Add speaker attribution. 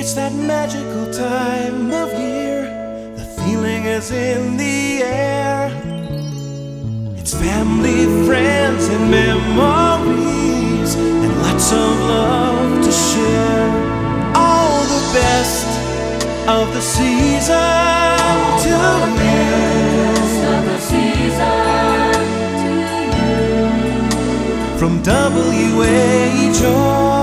Speaker 1: It's that magical time of year. The feeling is in the air. It's family, friends, and memories, and lots of love to share. All the best of the season to you.
Speaker 2: Of the season to you.
Speaker 1: From WHO.